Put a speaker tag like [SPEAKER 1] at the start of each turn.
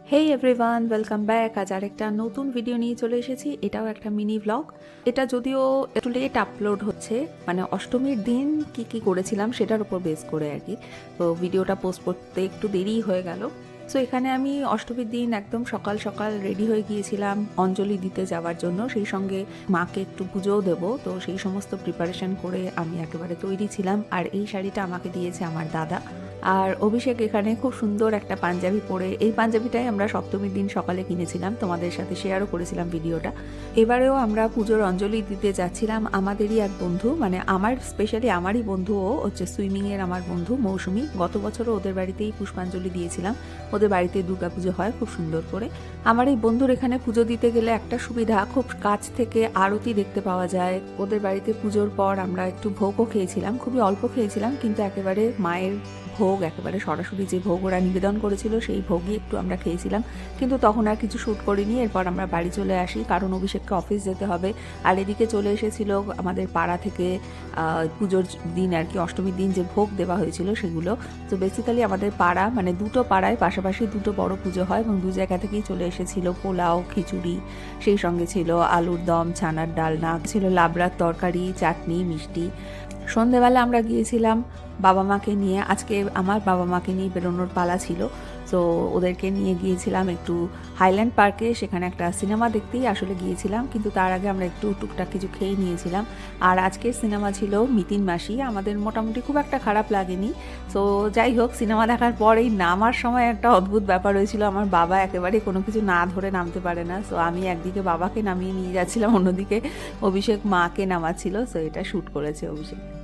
[SPEAKER 1] হেই everyone, welcome back. আজ আরেকটা নতুন ভিডিও নিয়ে চলে এসেছি। এটাও একটা মিনি ভ্লগ। এটা যদিও একটু লেট আপলোড হচ্ছে, মানে অষ্টমীর দিন কি করেছিলাম সেটার উপর বেস করে আর কি। তো ভিডিওটা পোস্ট করতে একটু দেরি হয়ে গেল। সো এখানে আমি অষ্টমীর দিন একদম সকাল সকাল রেডি হয়ে গিয়েছিলাম অঞ্জলি দিতে যাওয়ার জন্য, সেই সঙ্গে মাকে একটু পুজোও দেবো। তো সেই সমস্ত প্রিপারেশন করে আমি একেবারে তৈরি ছিলাম। আর এই শাড়িটা আমাকে দিয়েছে আমার দাদা। আর অভিষেক এখানে খুব সুন্দর একটা পাঞ্জাবি পরে, এই পাঞ্জাবিটাই আমরা সপ্তমীর দিন সকালে কিনেছিলাম, তোমাদের সাথে শেয়ারও করেছিলাম ভিডিওটা। এবারেও আমরা পুজোর অঞ্জলি দিতে যাচ্ছিলাম। আমাদেরই এক বন্ধু, মানে আমার স্পেশালি আমারই বন্ধু, ও হচ্ছে সুইমিংয়ের আমার বন্ধু মৌসুমি। গত বছরও ওদের বাড়িতেই পুষ্পাঞ্জলি দিয়েছিলাম। ওদের বাড়িতে দুর্গাপুজো হয় খুব সুন্দর করে। আমার এই বন্ধুর এখানে পুজো দিতে গেলে একটা সুবিধা, খুব কাছ থেকে আরতি দেখতে পাওয়া যায়। ওদের বাড়িতে পুজোর পর আমরা একটু ভোগও খেয়েছিলাম, খুবই অল্প খেয়েছিলাম, কিন্তু একেবারে মায়ের ভোগ, একেবারে সরাসরি যে ভোগ ওরা নিবেদন করেছিল সেই ভোগই একটু আমরা খেয়েছিলাম। কিন্তু তখন আর কিছু শ্যুট করিনি। এরপর আমরা বাড়ি চলে আসি, কারণ অভিষেককে অফিস যেতে হবে। আর এদিকে চলে এসেছিল আমাদের পাড়া থেকে পুজোর দিন আর কি, অষ্টমীর দিন যে ভোগ দেওয়া হয়েছিল সেগুলো। তো বেসিক্যালি আমাদের পাড়া, মানে দুটো পাড়ায় পাশাপাশি দুটো বড় পুজো হয়, এবং দু জায়গা থেকেই চলে এসেছিল পোলাও, খিচুড়ি, সেই সঙ্গে ছিল আলুর দম, ছানার ডালনা, ছিল লাবড়ার তরকারি, চাটনি, মিষ্টি। সন্ধেবেলা আমরা গিয়েছিলাম বাবা মাকে নিয়ে। আজকে আমার বাবা মাকে নিয়ে বেরোনোর পালা ছিল। তো ওদেরকে নিয়ে গিয়েছিলাম একটু হাইল্যান্ড পার্কে, সেখানে একটা সিনেমা দেখতেই আসলে গিয়েছিলাম, কিন্তু তার আগে আমরা একটু টুকটাক কিছু খেয়ে নিয়েছিলাম। আর আজকের সিনেমা ছিল মিতিন মাসি। আমাদের মোটামুটি খুব একটা খারাপ লাগেনি। তো যাই হোক, সিনেমা দেখার পরেই নামার সময় একটা অদ্ভুত ব্যাপার হয়েছিল। আমার বাবা একেবারে কোনো কিছু না ধরে নামতে পারে না। সো আমি একদিকে বাবাকে নামিয়ে নিয়ে যাচ্ছিলাম, অন্যদিকে অভিষেক মাকে নামাচ্ছিল। সো এটা শ্যুট করেছে অভিষেক।